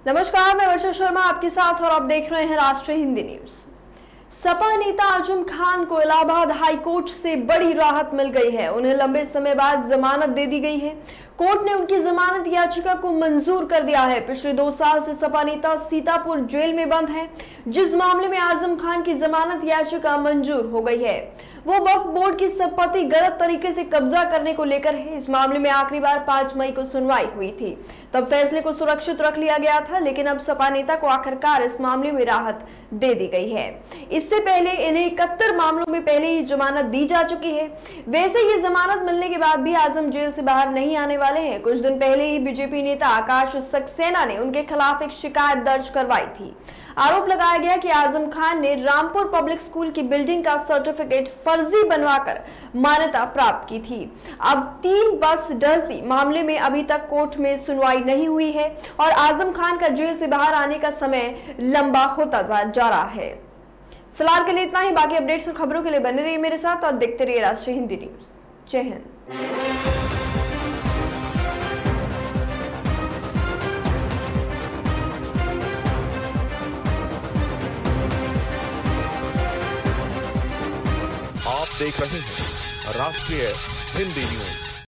नमस्कार, मैं वर्षा शर्मा आपके साथ और आप देख रहे हैं राष्ट्रीय हिंदी न्यूज। सपा नेता आजम खान को इलाहाबाद हाई कोर्ट से बड़ी राहत मिल गई है। उन्हें लंबे समय बाद जमानत दे दी गई है। कोर्ट ने उनकी जमानत याचिका को मंजूर कर दिया है। पिछले 2 साल से सपा नेता सीतापुर जेल में बंद है, जिस मामले में आजम खान की जमानत याचिका मंजूर हो गई है। वो वक्फ बोर्ड की संपत्ति गलत तरीके से कब्जा करने को लेकर है। इस मामले में आखिरी बार 5 मई को सुनवाई हुई थी, तब फैसले को सुरक्षित रख लिया गया था, लेकिन अब सपा नेता को आखिरकार इस मामले में राहत दे दी गई है। इससे पहले इन्हें 71 मामलों में पहले ही जमानत दी जा चुकी है। वैसे ये जमानत मिलने के बाद भी आजम जेल से बाहर नहीं आने वाले हैं। कुछ दिन पहले ही बीजेपी नेता आकाश सक्सेना ने उनके खिलाफ एक शिकायत दर्ज करवाई थी। आरोप लगाया गया कि आजम खान ने रामपुर पब्लिक स्कूल की बिल्डिंग का सर्टिफिकेट फर्जी बनवाकर मान्यता प्राप्त की थी। अब 3 बस डर्सी मामले में अभी तक कोर्ट में सुनवाई नहीं हुई है और आजम खान का जेल से बाहर आने का समय लंबा होता जा रहा है। फिलहाल के लिए इतना ही। बाकी अपडेट्स और खबरों के लिए बने रहिए मेरे साथ और देखते रहिए राष्ट्रीय हिंदी न्यूज। जय हिंद। आप देख रहे हैं राष्ट्रीय हिंदी न्यूज।